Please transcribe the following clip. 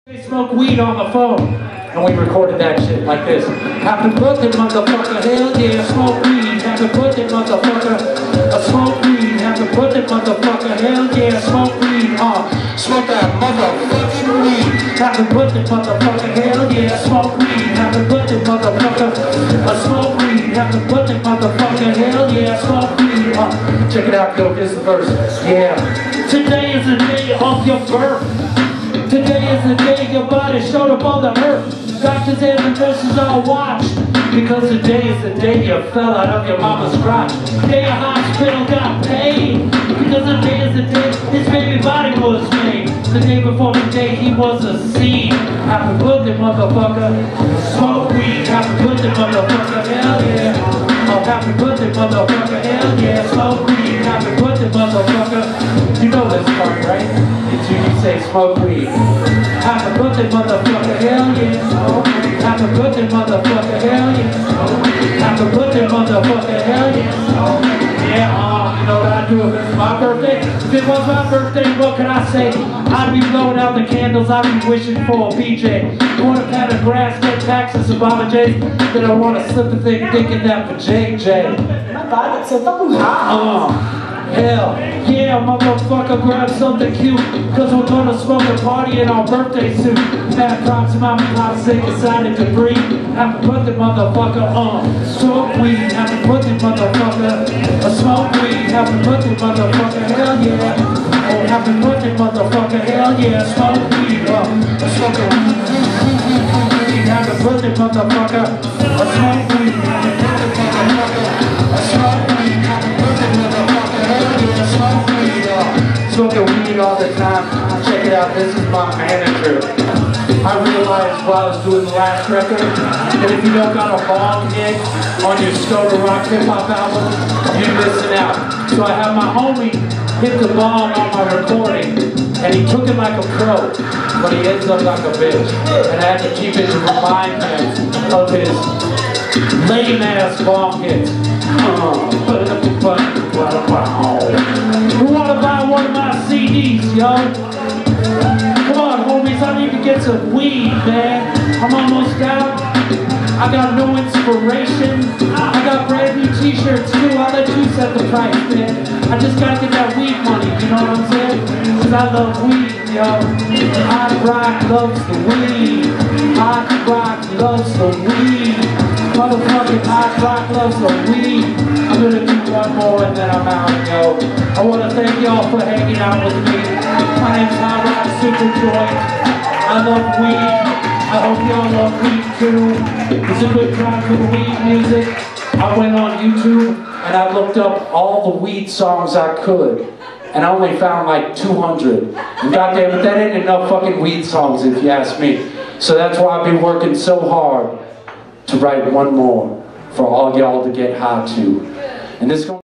They smoke weed on the phone, and we recorded that shit like this. Happy birthday, motherfucker, hell yeah, smoke weed. Happy birthday, motherfucker, smoke weed. Happy birthday, motherfucker, hell yeah, smoke weed. Smoke that motherfucking weed. Happy birthday, motherfucker, hell yeah, smoke weed. Happy birthday, motherfucker, smoke weed. Happy birthday, motherfucker, hell yeah, smoke weed. Check it out, yo, here's the verse. Yeah. Today is the day of your birth. Today is the day your body showed up on the earth. Doctors and nurses all watch, because today is the day you fell out of your mama's crotch. Day your hospital got paid, because the day is the day his baby body was made. The day before the day he was a seed. Happy birthday, motherfucker, smoke weed. Happy birthday, motherfucker, hell yeah. Oh, happy birthday, motherfucker, hell yeah, smoke weed. Happy birthday, motherfucker. You know this part, right? It's you say smoke weed. Happy birthday, motherfucker, hell yeah. Happy birthday, motherfucker, hell yeah. Happy birthday, motherfucker, hell yeah. Yeah, you know what I'd do if it was my birthday? If it was my birthday, what can I say? I'd be blowing out the candles, I'd be wishing for a BJ. I want a pat of grass, get taxes, Obama J's. Then I want to slip the thing, thinking that for JJ. Not bad, it's a double high. Hell yeah, motherfucker, grab something cute, cause we're gonna smoke a party in our birthday suit. Mad props to mama, pops, they decided to breathe. Happy birthday, motherfucker, smoke weed. Happy birthday, motherfucker, smoke weed. Happy birthday, motherfucker, hell yeah. Oh, happy birthday, motherfucker, hell yeah, smoke weed. Smoke weed. Happy birthday, motherfucker, smoke weed. Smoke weed. Happy birthday, motherfucker. Smoking weed all the time. Check it out, this is my manager. I realized while I was doing the last record that if you don't got a Wong hit on your HotRock hip hop album, you're missing out. So I have my homie hit the bomb on my recording, and he took it like a pro, but he ends up like a bitch. And I had to keep it to remind him of his lame ass bomb hits. Who wanna buy one of my CDs, yo? Come on, homies, I need to get some weed, man. I'm almost out. I got no inspiration. I got brand new t-shirts too. I'll let you set the price, man. I just gotta get that weed money, you know what I'm saying? Cause I love weed, yo. HotRock loves the weed. HotRock loves the weed. Motherfucking HotRock loves the weed. I'm gonna do one more and then I'm out, yo. I wanna thank y'all for hanging out with me. My name's HotRock SupaJoint. I love weed. I hope y'all love weed too. It's a good time for the weed music. I went on YouTube and I looked up all the weed songs I could. And I only found like 200. And goddamn it, that ain't enough fucking weed songs if you ask me. So that's why I've been working so hard to write one more for all y'all to get high to. And this